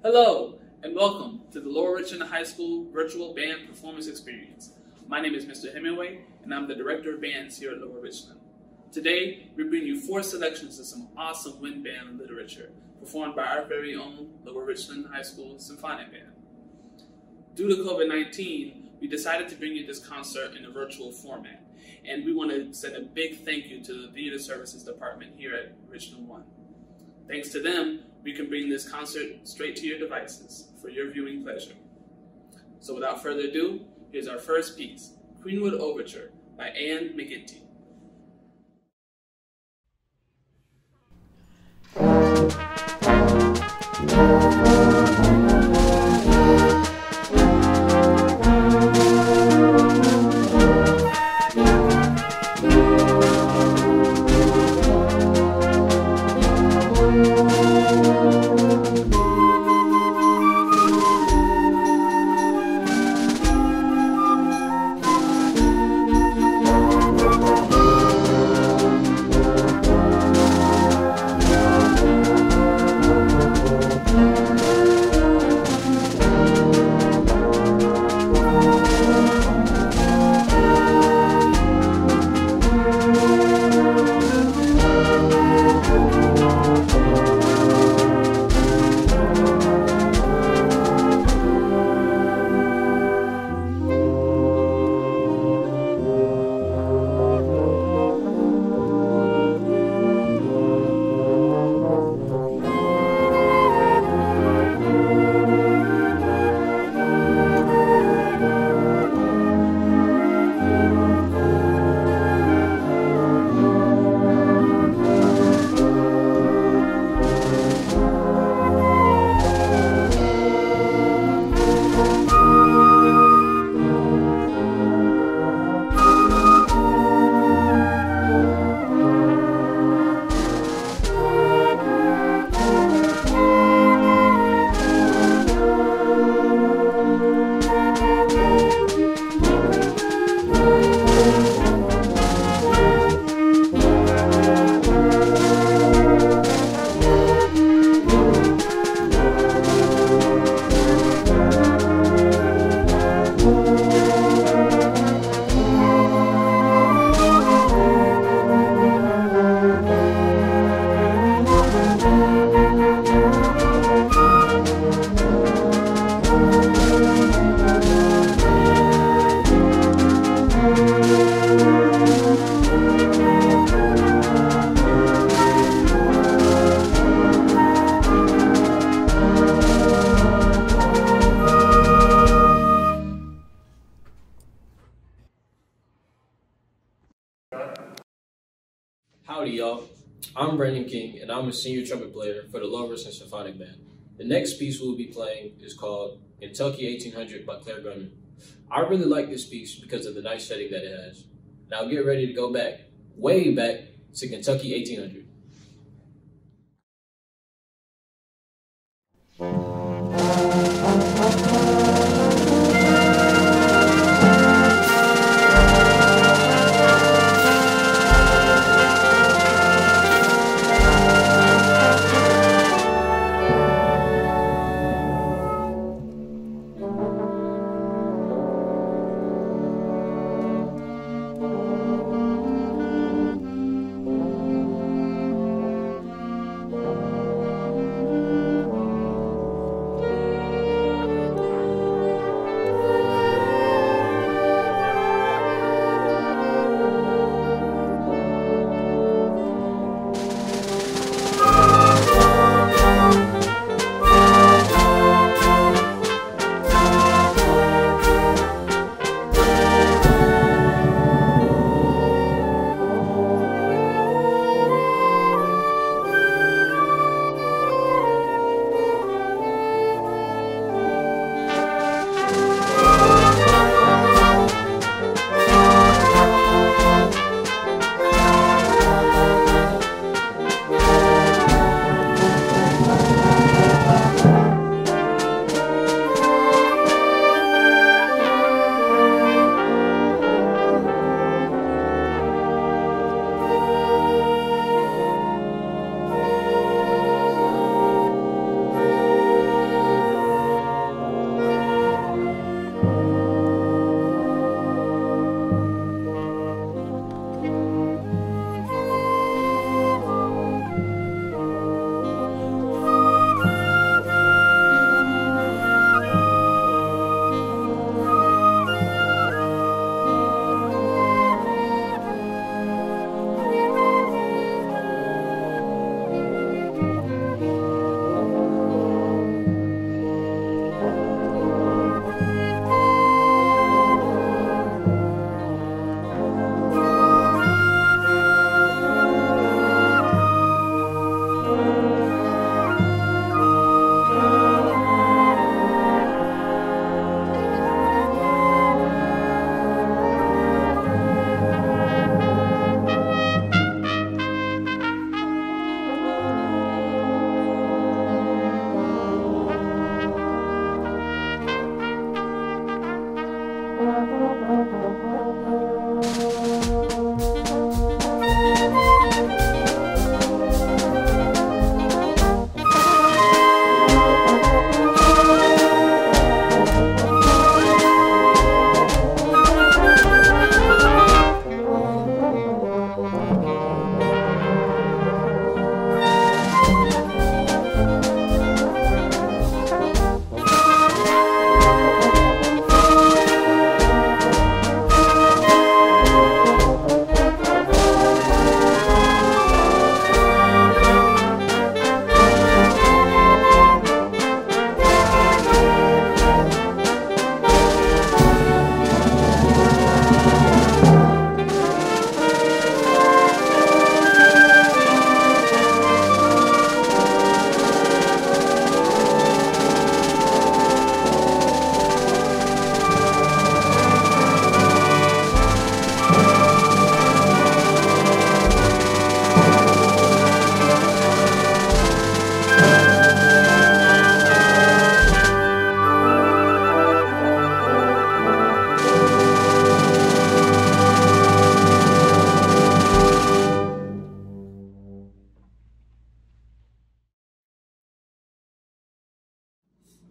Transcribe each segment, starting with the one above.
Hello, and welcome to the Lower Richland High School Virtual Band Performance Experience. My name is Mr. Hemingway, and I'm the Director of Bands here at Lower Richland. Today, we bring you 4 selections of some awesome wind band literature performed by our very own Lower Richland High School Symphonic Band. Due to COVID-19, we decided to bring you this concert in a virtual format, and we want to send a big thank you to the Theater Services Department here at Richland 1. Thanks to them, we can bring this concert straight to your devices for your viewing pleasure. So without further ado, here's our first piece, Greenwood Overture by Anne McGinty. Howdy, y'all. I'm Brandon King, and I'm a senior trumpet player for the Lower Richland Symphonic Band. The next piece we'll be playing is called Kentucky 1800 by Claire Gunman. I really like this piece because of the nice setting that it has. Now get ready to go back, way back, to Kentucky 1800.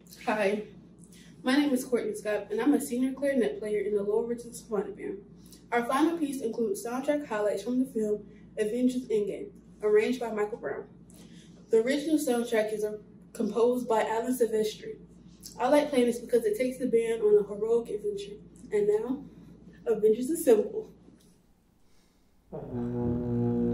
Hi, my name is Courtney Scott, and I'm a senior clarinet player in the Lower Richland Symphonic Band. Our final piece includes soundtrack highlights from the film Avengers Endgame, arranged by Michael Brown. The original soundtrack is composed by Alan Silvestri. I like playing this because it takes the band on a heroic adventure. And now, Avengers Assemble.